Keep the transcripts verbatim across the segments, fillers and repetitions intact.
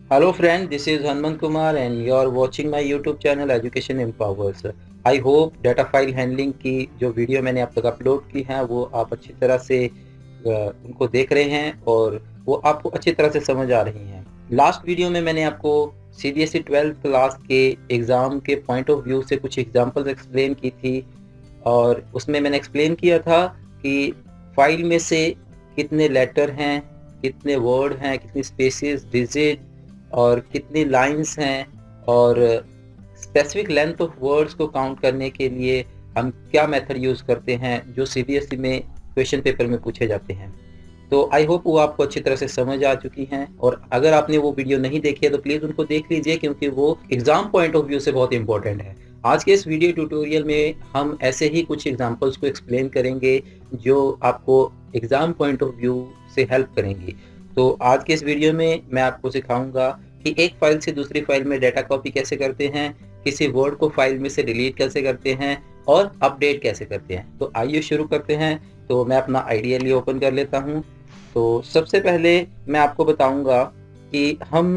Hello friend, this is Hanman Kumar and you are watching my YouTube channel Education Empowers. I hope data file handling की जो video मैंने आप तक upload की है वो आप अच्छी तरह से उनको देख रहे हैं और वो आपको अच्छी तरह से समझ आ रही हैं। लास्ट वीडियो में मैंने आपको C B S E twelfth class के एग्ज़ाम के पॉइंट ऑफ व्यू से कुछ एग्जांपल्स एक्सप्लेन की थी और उसमें मैंने एक्सप्लेन किया था कि फाइल में से कितने लेटर हैं, कितने वर्ड हैं, कितनी स्पेसेस, डिजिट और कितनी लाइंस हैं और स्पेसिफिक लेंथ ऑफ वर्ड्स को काउंट करने के लिए हम क्या मेथड यूज़ करते हैं जो सी बी एस ई में क्वेश्चन पेपर में पूछे जाते हैं। तो आई होप वो आपको अच्छी तरह से समझ आ चुकी हैं और अगर आपने वो वीडियो नहीं देखी है तो प्लीज़ उनको देख लीजिए क्योंकि वो एग्ज़ाम पॉइंट ऑफ व्यू से बहुत इंपॉर्टेंट है। आज के इस वीडियो ट्यूटोरियल में हम ऐसे ही कुछ एग्जांपल्स को एक्सप्लेन करेंगे जो आपको एग्ज़ाम पॉइंट ऑफ व्यू से हेल्प करेंगी। तो आज के इस वीडियो में मैं आपको सिखाऊंगा कि एक फाइल से दूसरी फाइल में डाटा कॉपी कैसे करते हैं, किसी वर्ड को फाइल में से डिलीट कैसे करते हैं और अपडेट कैसे करते हैं। तो आइए शुरू करते हैं। तो मैं अपना आइडियली ओपन कर लेता हूं। तो सबसे पहले मैं आपको बताऊंगा कि हम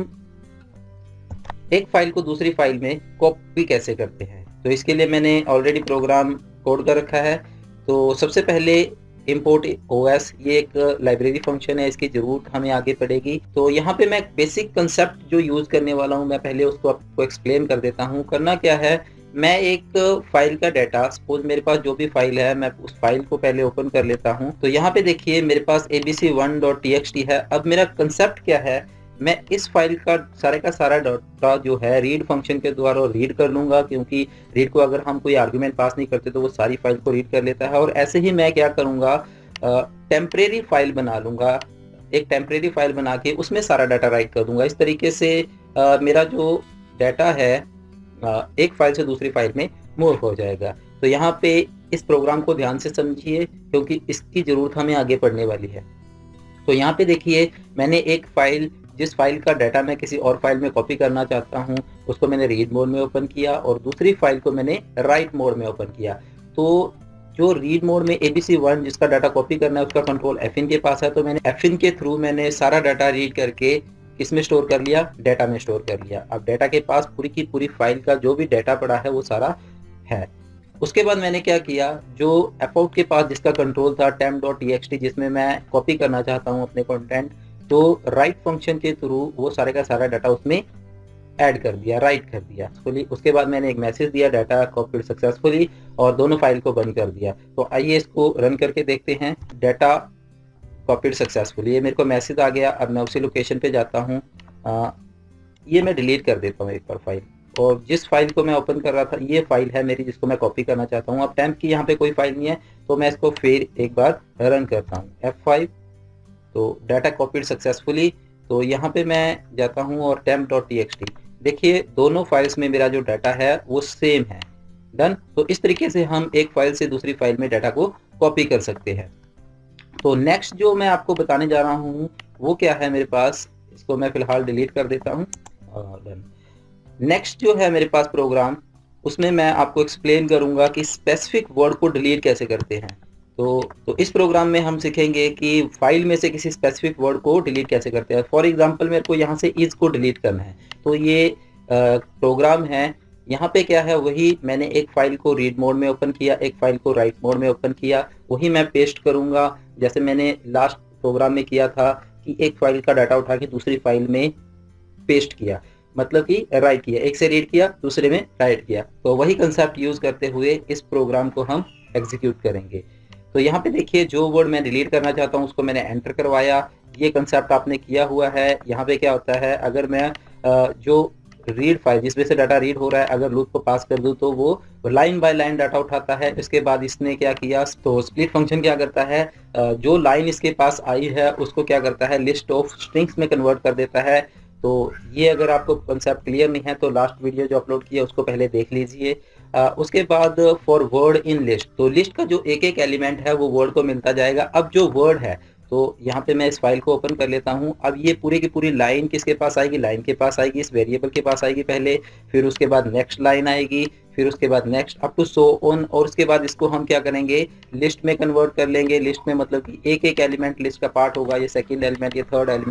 एक फाइल को दूसरी फाइल में कॉपी कैसे करते हैं। तो इसके लिए मैंने ऑलरेडी प्रोग्राम कोड कर रखा है। तो सबसे पहले इम्पोर्ट ओएस, ये एक लाइब्रेरी फंक्शन है, इसकी जरूरत हमें आगे पड़ेगी। तो यहाँ पे मैं बेसिक कंसेप्ट जो यूज करने वाला हूँ मैं पहले उसको आपको एक्सप्लेन कर देता हूँ। करना क्या है, मैं एक फाइल का डाटा, सपोज मेरे पास जो भी फाइल है मैं उस फाइल को पहले ओपन कर लेता हूँ। तो यहाँ पे देखिए मेरे पास A B C one dot T X T है। अब मेरा कंसेप्ट क्या है, मैं इस फाइल का सारे का सारा डाटा जो है रीड फंक्शन के द्वारा रीड कर लूंगा, क्योंकि रीड को अगर हम कोई आर्गुमेंट पास नहीं करते तो वो सारी फाइल को रीड कर लेता है। और ऐसे ही मैं क्या करूंगा, टेम्परेरी फाइल बना लूंगा, एक टेम्परेरी फाइल बना के उसमें सारा डाटा राइट कर दूंगा। इस तरीके से आ, मेरा जो डाटा है आ, एक फाइल से दूसरी फाइल में मूव हो जाएगा। तो यहाँ पे इस प्रोग्राम को ध्यान से समझिए क्योंकि इसकी जरूरत हमें आगे पड़ने वाली है। तो यहाँ पे देखिए मैंने एक फाइल, जिस फाइल का डाटा मैं किसी और फाइल में कॉपी करना चाहता हूँ उसको मैंने रीड मोड में ओपन किया और दूसरी फाइल को मैंने राइट मोड में ओपन किया। तो जो रीड मोड में ए बी सी वन जिसका डाटा कॉपी करना है उसका कंट्रोल एफ इन के पास है। तो मैंने एफ इन के थ्रू मैंने सारा डाटा रीड करके किसमें स्टोर कर लिया, डाटा में स्टोर कर लिया। अब डाटा के पास पूरी की पूरी फाइल का जो भी डाटा पड़ा है वो सारा है। उसके बाद मैंने क्या किया, जो अबाउट के पास जिसका कंट्रोल था temp dot T X T जिसमें मैं कॉपी करना चाहता हूँ अपने कंटेंट, तो राइट फंक्शन के थ्रू वो सारे का सारा डाटा उसमें ऐड कर दिया, राइट कर दिया सक्सेसफुली। उसके बाद मैंने एक मैसेज दिया, डाटा कॉपीड सक्सेसफुली, और दोनों फाइल को बंद कर दिया। तो आइए इसको रन करके देखते हैं। डाटा कॉपीड सक्सेसफुली, ये मेरे को मैसेज आ गया। अब मैं उसी लोकेशन पे जाता हूँ, ये मैं डिलीट कर देता हूँ एक बार फाइल, और जिस फाइल को मैं ओपन कर रहा था ये फाइल है मेरी जिसको मैं कॉपी करना चाहता हूँ। अब टेम्प की यहाँ पे कोई फाइल नहीं है तो मैं इसको फिर एक बार रन करता हूँ, एफ फाइव। तो डाटा कॉपीड सक्सेसफुली, तो यहाँ पे मैं जाता हूँ और temp dot T X T, देखिए दोनों फाइल्स में मेरा जो डाटा है वो सेम है। डन। तो इस तरीके से हम एक फाइल से दूसरी फाइल में डाटा को कॉपी कर सकते हैं। तो नेक्स्ट जो मैं आपको बताने जा रहा हूँ वो क्या है मेरे पास, इसको मैं फिलहाल डिलीट कर देता हूँ। डन। नेक्स्ट जो है मेरे पास प्रोग्राम, उसमें मैं आपको एक्सप्लेन करूंगा कि स्पेसिफिक वर्ड को डिलीट कैसे करते हैं। तो तो इस प्रोग्राम में हम सीखेंगे कि फाइल में से किसी स्पेसिफिक वर्ड को डिलीट कैसे करते हैं। फॉर एग्जांपल मेरे को यहाँ से इज को डिलीट करना है, तो ये आ, प्रोग्राम है। यहाँ पे क्या है, वही मैंने एक फाइल को रीड मोड में ओपन किया, एक फाइल को राइट मोड में ओपन किया, वही मैं पेस्ट करूंगा जैसे मैंने लास्ट प्रोग्राम में किया था कि एक फाइल का डाटा उठा के दूसरी फाइल में पेस्ट किया, मतलब कि राइट किया, एक से रीड किया दूसरे में राइट किया। तो वही कंसेप्ट यूज करते हुए इस प्रोग्राम को हम एग्जीक्यूट करेंगे। तो यहाँ पे देखिए जो वर्ड मैं डिलीट करना चाहता हूँ उसको मैंने एंटर करवाया, ये कंसेप्ट आपने किया हुआ है। यहाँ पे क्या होता है, अगर मैं जो रीड फाइल जिसमें से डाटा रीड हो रहा है अगर लूप को पास कर दूँ तो वो लाइन बाय लाइन डाटा उठाता है। इसके बाद इसने क्या किया, तो स्प्लिट फंक्शन क्या करता है, जो लाइन इसके पास आई है उसको क्या करता है, लिस्ट ऑफ स्ट्रिंग्स में कन्वर्ट कर देता है। तो ये अगर आपको कंसेप्ट क्लियर नहीं है तो लास्ट वीडियो जो अपलोड किया उसको पहले देख लीजिए। आ, उसके बाद फॉर वर्ड इन लिस्ट, तो लिस्ट का जो एक एक एलिमेंट है वो वर्ड को मिलता जाएगा। अब जो वर्ड है तो यहाँ पे मैं इस फाइल को ओपन कर लेता हूँ। अब ये पूरी की पूरी लाइन किसके पास आएगी, लाइन के पास आएगी, इस वेरिएबल के पास आएगी पहले, फिर उसके बाद नेक्स्ट लाइन आएगी, फिर उसके बाद next up to so on, और उसके बाद इसको हम क्या करेंगे, लिस्ट में कन्वर्ट कर लेंगे। लिस्ट में मतलब कि एक एक एलिमेंट लिस्ट का पार्ट होगा, ये सेकंड एलिमेंट, ये थर्ड एलिमेंट,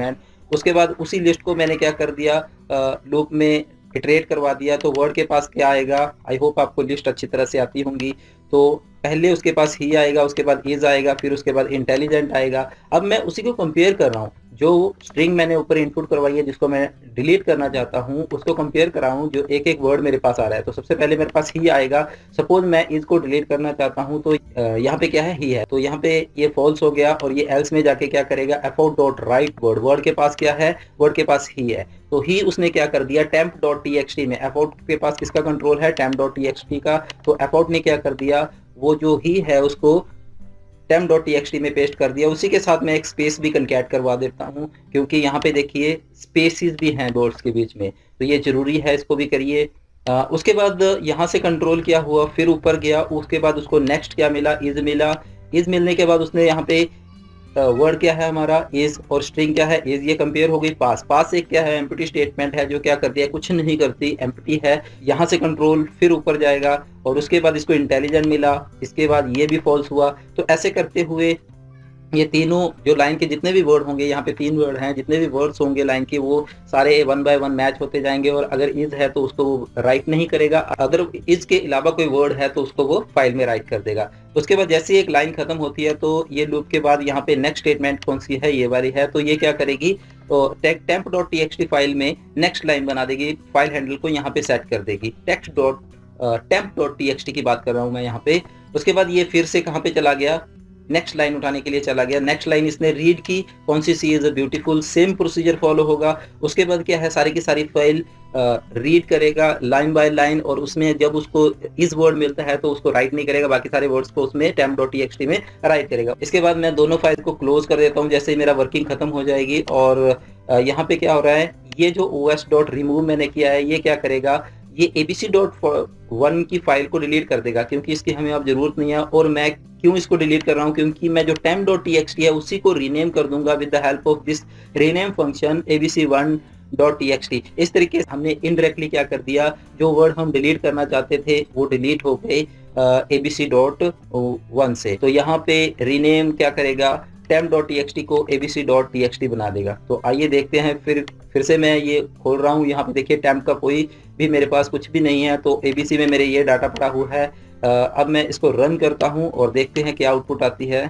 उसके बाद उसी लिस्ट को मैंने क्या कर दिया, लूप में इटरेट करवा दिया। तो वर्ड के पास क्या आएगा, आई होप आपको लिस्ट अच्छी तरह से आती होंगी। तो पहले उसके पास ही आएगा, उसके बाद इज आएगा, फिर उसके बाद इंटेलिजेंट आएगा। अब मैं उसी को कंपेयर कर रहा हूँ, जो स्ट्रिंग मैंने ऊपर इनपुट करवाई है जिसको मैं डिलीट करना चाहता हूँ उसको कंपेयर कर रहा हूँ जो एक एक वर्ड मेरे पास आ रहा है। तो सबसे पहले मेरे पास ही आएगा। सपोज मैं इज को डिलीट करना चाहता हूँ तो यहाँ पे क्या है, ही है, तो यहाँ पे ये फॉल्स हो गया और ये एल्स में जाके क्या करेगा, F out dot write word, word के पास क्या है, वर्ड के पास ही है, तो ही उसने क्या कर दिया, temp dot T X T में, एफआउट के पास किसका कंट्रोल है, temp dot T X T का, तो एफआउट ने क्या कर दिया, वो जो ही है उसको temp dot T X T में पेस्ट कर दिया। उसी के साथ मैं एक स्पेस भी कंकैट करवा देता हूँ, क्योंकि यहाँ पे देखिए स्पेसिस भी हैं वर्ड्स के बीच में, तो ये जरूरी है, इसको भी करिए। आ, उसके बाद यहाँ से कंट्रोल किया हुआ, फिर ऊपर गया, उसके बाद उसको नेक्स्ट क्या मिला, इज मिला। इज मिलने के बाद उसने यहाँ पे वर्ड क्या है हमारा, इज, और स्ट्रिंग क्या है, इज, ये कंपेयर हो गई। पास, पास एक क्या है, एम्प्टी स्टेटमेंट है जो क्या करती है, कुछ नहीं करती, एम्प्टी है। यहाँ से कंट्रोल फिर ऊपर जाएगा और उसके बाद इसको इंटेलिजेंट मिला, इसके बाद ये भी फॉल्स हुआ। तो ऐसे करते हुए ये तीनों जो लाइन के जितने भी वर्ड होंगे, यहाँ पे तीन वर्ड हैं, जितने भी वर्ड्स होंगे लाइन के वो सारे वन बाय वन मैच होते जाएंगे। और अगर इज है तो उसको वो राइट नहीं करेगा, अगर इज के अलावा कोई वर्ड है तो उसको वो फाइल में राइट कर देगा। उसके बाद जैसे ही एक लाइन खत्म होती है तो ये लूप के बाद यहाँ पे नेक्स्ट स्टेटमेंट कौन सी है, ये वाली है, तो ये क्या करेगी, तो temp dot T X T file में नेक्स्ट लाइन बना देगी, फाइल हैंडल को यहाँ पे सेट कर देगी, text dot temp dot T X T की बात कर रहा हूँ मैं यहाँ पे। उसके बाद ये फिर से कहाँ पे चला गया, नेक्स्ट लाइन उठाने के लिए चला गया। नेक्स्ट लाइन इसने रीड की, कौन सी, C is a beautiful, same procedure follow होगा। उसके बाद क्या है, सारी की सारी फाइल रीड करेगा लाइन बाय लाइन, और उसमें जब उसको इस वर्ड मिलता है तो उसको राइट नहीं करेगा, बाकी सारे वर्ड्स को उसमें temp dot T X T में राइट करेगा। इसके बाद मैं दोनों फाइल को क्लोज कर देता हूँ जैसे ही मेरा वर्किंग खत्म हो जाएगी। और यहाँ पे क्या हो रहा है, ये जो ओ एस डॉट रिमूव मैंने किया है ये क्या करेगा, ये एबीसी डॉट वन की फाइल को डिलीट कर देगा, क्योंकि इसकी हमें अब जरूरत नहीं है। और मैं क्यों इसको डिलीट कर रहा हूँ, क्योंकि मैं जो temp dot T X T है उसी को रीनेम कर दूंगा with the help of this rename function ABC one dot T X T. इस तरीके से हमने इनडायरेक्टली क्या कर दिया, जो वर्ड हम डिलीट करना चाहते थे वो डिलीट हो गए एबीसी डॉट वन से। तो यहाँ पे रीनेम क्या करेगा, temp dot T X T को ABC dot T X T बना देगा। तो आइए देखते हैं, फिर फिर से मैं ये खोल रहा हूँ, यहाँ पे देखिए टेम्प का कोई भी मेरे पास कुछ भी नहीं है, तो एबीसी में मेरे ये डाटा पड़ा हुआ है। आ, अब मैं इसको रन करता हूँ और देखते हैं क्या आउटपुट आती है।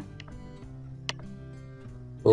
तो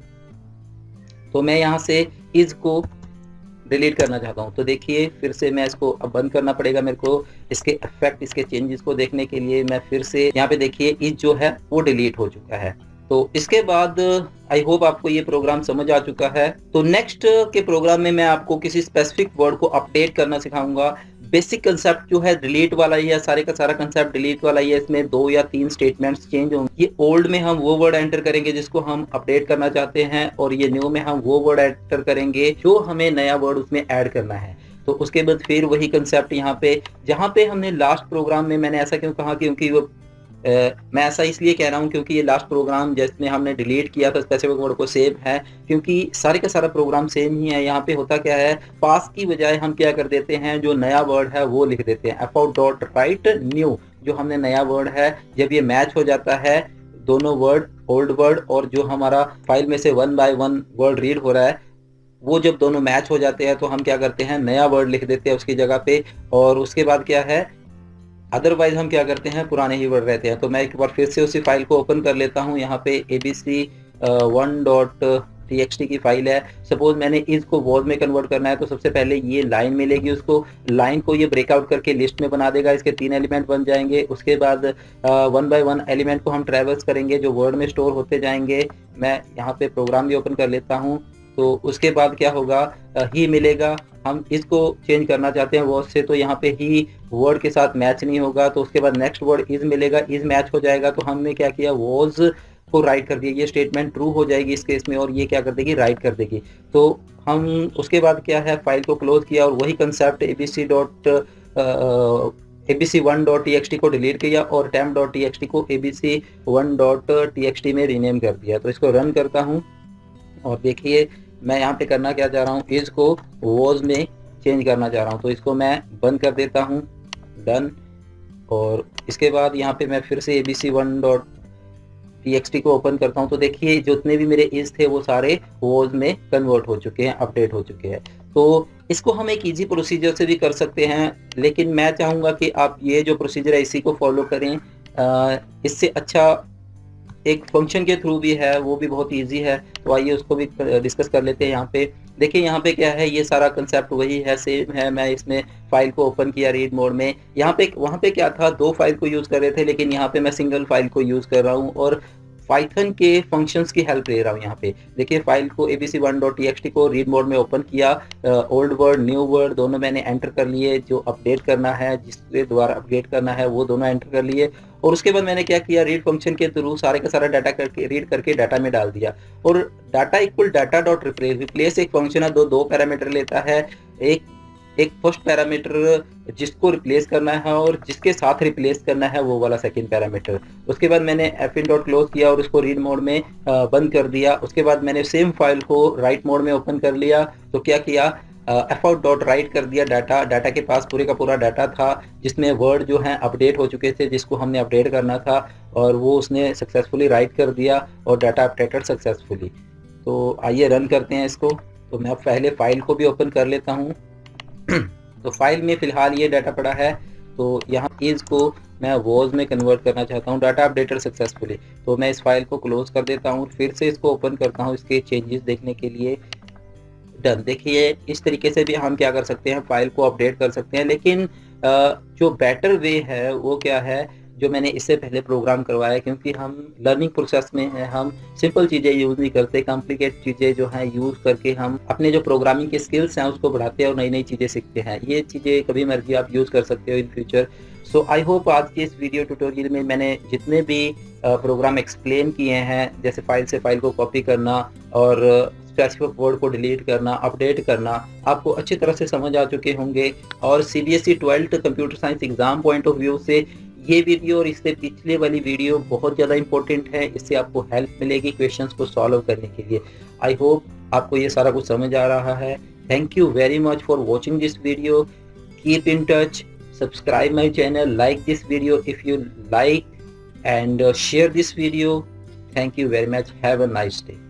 तो मैं यहाँ से इज को डिलीट करना चाहता हूँ, तो देखिए फिर से मैं इसको अब बंद करना पड़ेगा मेरे को, इसके इफेक्ट, इसके चेंजेस को देखने के लिए। मैं फिर से यहाँ पे देखिए इज जो है वो डिलीट हो चुका है। तो इसके बाद आई होप आपको ये प्रोग्राम समझ आ चुका है। तो नेक्स्ट के प्रोग्राम में मैं आपको किसी स्पेसिफिक वर्ड को अपडेट करना सिखाऊंगा। बेसिक कंसेप्ट जो है डिलीट वाला ही है, सारे का सारा कंसेप्ट डिलीट वाला ही है। इसमें दो या तीन स्टेटमेंट्स चेंज होंगे। ये ओल्ड में हम वो वर्ड एंटर करेंगे जिसको हम अपडेट करना चाहते हैं, और ये न्यू में हम वो वर्ड एंटर करेंगे जो हमें नया वर्ड उसमें ऐड करना है। तो उसके बाद फिर वही कंसेप्ट यहाँ पे, जहाँ पे हमने लास्ट प्रोग्राम में, मैंने ऐसा क्यों कहा, क्योंकि वो Uh, मैं ऐसा इसलिए कह रहा हूँ क्योंकि ये लास्ट प्रोग्राम जिसमें हमने डिलीट किया था स्पेसिफिक वर्ड को सेम है, क्योंकि सारे का सारा प्रोग्राम सेम ही है। यहाँ पे होता क्या है, पास की बजाय हम क्या कर देते हैं, जो नया वर्ड है वो लिख देते हैं, एफआउट डॉट राइट न्यू, जो हमने नया वर्ड है। जब ये मैच हो जाता है दोनों वर्ड, ओल्ड वर्ड और जो हमारा फाइल में से one by one word read हो रहा है, वो जब दोनों मैच हो जाते हैं तो हम क्या करते हैं, नया वर्ड लिख देते हैं उसकी जगह पे। और उसके बाद क्या है, अदरवाइज हम क्या करते हैं, पुराने ही वर्ड रहते हैं। तो मैं एक बार फिर से उसी फाइल को ओपन कर लेता हूँ। यहाँ पे ABC one dot T X T की फाइल है। सपोज मैंने इज को वॉज में कन्वर्ट करना है, तो सबसे पहले ये लाइन मिलेगी उसको, लाइन को ये ब्रेकआउट करके लिस्ट में बना देगा, इसके तीन एलिमेंट बन जाएंगे। उसके बाद वन बाय वन एलिमेंट को हम ट्रेवर्स करेंगे जो वर्ड में स्टोर होते जाएंगे। मैं यहाँ पे प्रोग्राम भी ओपन कर लेता हूँ। तो उसके बाद क्या होगा, ही मिलेगा, हम इसको चेंज करना चाहते हैं वॉज से, तो यहाँ पे ही वर्ड के साथ मैच नहीं होगा। तो उसके बाद नेक्स्ट वर्ड इज मिलेगा, इज मैच हो जाएगा, तो हमने क्या किया, वॉज को राइट कर दिया, ये स्टेटमेंट ट्रू हो जाएगी इस केस में, और ये क्या कर देगी, राइट कर देगी। तो हम उसके बाद क्या है, फाइल को क्लोज किया और वही concept ABC dot ABC one dot T X T को डिलीट किया और temp dot T X T को ABC one dot T X T में रीनेम कर दिया। तो इसको रन करता हूँ और देखिए मैं यहाँ पे करना क्या चाह रहा हूँ, इज को वॉज में चेंज करना चाह रहा हूँ। तो इसको मैं बंद कर देता हूँ, डन। और इसके बाद यहाँ पे मैं फिर से एबीसी वन डॉट टीएक्सटी को ओपन करता हूँ तो देखिए जितने भी मेरे इज थे वो सारे वोज में कन्वर्ट हो चुके हैं, अपडेट हो चुके हैं। तो इसको हम एक इजी प्रोसीजर से भी कर सकते हैं, लेकिन मैं चाहूँगा कि आप ये जो प्रोसीजर है इसी को फॉलो करें। इससे अच्छा एक फंक्शन के थ्रू भी है, वो भी बहुत इजी है, तो आइए उसको भी डिस्कस कर लेते हैं। यहाँ पे देखिए, यहाँ पे क्या है, ये सारा कंसेप्ट वही है, सेम है। मैं इसमें फाइल को ओपन किया रीड मोड में। यहाँ पे वहाँ पे क्या था, दो फाइल को यूज़ कर रहे थे, लेकिन यहाँ पे मैं सिंगल फाइल को यूज़ कर रहा हूँ और पाइथन के फंक्शंस की हेल्प ले रहा हूँ। यहाँ पे देखिए, फाइल को A B C one dot T X T को रीड मोड में ओपन किया, ओल्ड वर्ड न्यू वर्ड दोनों मैंने एंटर कर लिए, जो अपडेट करना है, जिसके द्वारा अपडेट करना है वो दोनों एंटर कर लिए। और उसके बाद मैंने क्या किया, रीड फंक्शन के थ्रू सारे का सारा डाटा करके रीड करके डाटा में डाल दिया। और data equal data dot replace, replace एक फंक्शन है, दो दो पैरामीटर लेता है। एक एक फर्स्ट पैरामीटर जिसको रिप्लेस करना है और जिसके साथ रिप्लेस करना है वो वाला सेकंड पैरामीटर। उसके बाद मैंने append डॉट क्लोज किया और उसको रीड मोड में बंद कर दिया। उसके बाद मैंने सेम फाइल को राइट मोड में ओपन कर लिया, तो क्या किया, एफआउट डॉट राइट कर दिया डाटा। डाटा के पास पूरे का पूरा डाटा था, जिसमें वर्ड जो हैं अपडेट हो चुके थे, जिसको हमने अपडेट करना था, और वो उसने सक्सेसफुली राइट कर दिया और डाटा अपडेटेड सक्सेसफुली। तो आइए रन करते हैं इसको। तो मैं अब पहले फाइल को भी ओपन कर लेता हूँ। तो फाइल में फ़िलहाल ये डाटा पड़ा है, तो यहाँ इज को मैं वॉज में कन्वर्ट करना चाहता हूँ, डाटा अपडेटेड सक्सेसफुली। तो मैं इस फाइल को क्लोज कर देता हूँ, फिर से इसको ओपन करता हूँ इसके चेंजेस देखने के लिए। डन। देखिए, इस तरीके से भी हम क्या कर सकते हैं, फाइल को अपडेट कर सकते हैं। लेकिन जो बेटर वे है वो क्या है, जो मैंने इससे पहले प्रोग्राम करवाया, क्योंकि हम लर्निंग प्रोसेस में हैं, हम सिंपल चीज़ें यूज़ नहीं करते, कॉम्प्लिकेट चीज़ें जो हैं यूज़ करके हम अपने जो प्रोग्रामिंग के स्किल्स हैं उसको बढ़ाते हैं और नई नई चीज़ें सीखते हैं। ये चीज़ें कभी मर्जी आप यूज़ कर सकते हो in future. So I hope आज के इस वीडियो ट्यूटोरियल में मैंने जितने भी प्रोग्राम एक्सप्लेन किए हैं, जैसे फाइल से फाइल को कॉपी करना और स्पेसिफिक वर्ड को डिलीट करना, अपडेट करना, आपको अच्छी तरह से समझ आ चुके होंगे। और CBSE twelfth computer science exam point of view से ये वीडियो और इससे पिछले वाली वीडियो बहुत ज़्यादा इंपॉर्टेंट है। इससे आपको हेल्प मिलेगी क्वेश्चंस को सॉल्व करने के लिए। आई होप आपको ये सारा कुछ समझ आ रहा है। Thank you very much for watching this video. Keep in touch, subscribe my channel, like this video if you like, and uh, share this video. Thank you very much. Have a nice day.